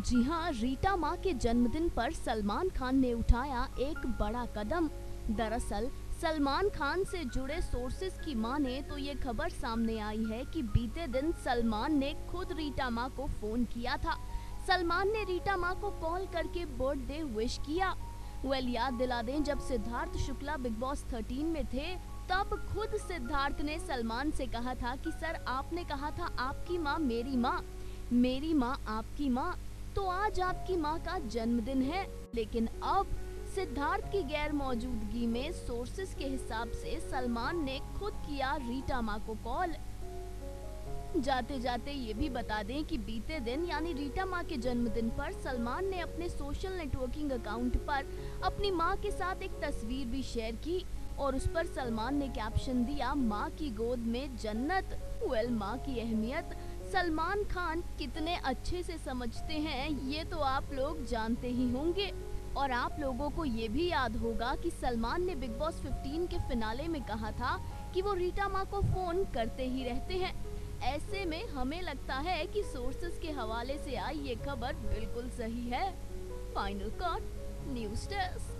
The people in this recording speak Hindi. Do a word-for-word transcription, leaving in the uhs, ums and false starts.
जी हाँ, रीटा माँ के जन्मदिन पर सलमान खान ने उठाया एक बड़ा कदम। दरअसल सलमान खान से जुड़े सोर्सेज की माने तो ये खबर सामने आई है कि बीते दिन सलमान ने खुद रीटा माँ को फोन किया था। सलमान ने रीटा माँ को कॉल करके बर्थडे विश किया। वेल याद दिला दें, जब Siddharth Shukla Bigg Boss thirteen में थे तब खुद सिद्धार्थ ने सलमान से कहा था कि सर आपने कहा था आपकी माँ मेरी माँ, मेरी माँ आपकी माँ, तो आज आपकी माँ का जन्मदिन है। लेकिन अब सिद्धार्थ की गैर मौजूदगी में सोर्सेस के हिसाब से सलमान ने खुद किया रीटा माँ को कॉल। जाते जाते ये भी बता दें कि बीते दिन यानी रीटा माँ के जन्मदिन पर सलमान ने अपने सोशल नेटवर्किंग अकाउंट पर अपनी माँ के साथ एक तस्वीर भी शेयर की और उस पर सलमान ने कैप्शन दिया, माँ की गोद में जन्नत। वेल माँ की अहमियत सलमान खान कितने अच्छे से समझते हैं ये तो आप लोग जानते ही होंगे। और आप लोगों को ये भी याद होगा कि सलमान ने बिग बॉस फिफ्टीन के फिनाले में कहा था कि वो रीटा माँ को फोन करते ही रहते हैं। ऐसे में हमें लगता है कि सोर्सेस के हवाले से आई ये खबर बिल्कुल सही है। Final cut news desk.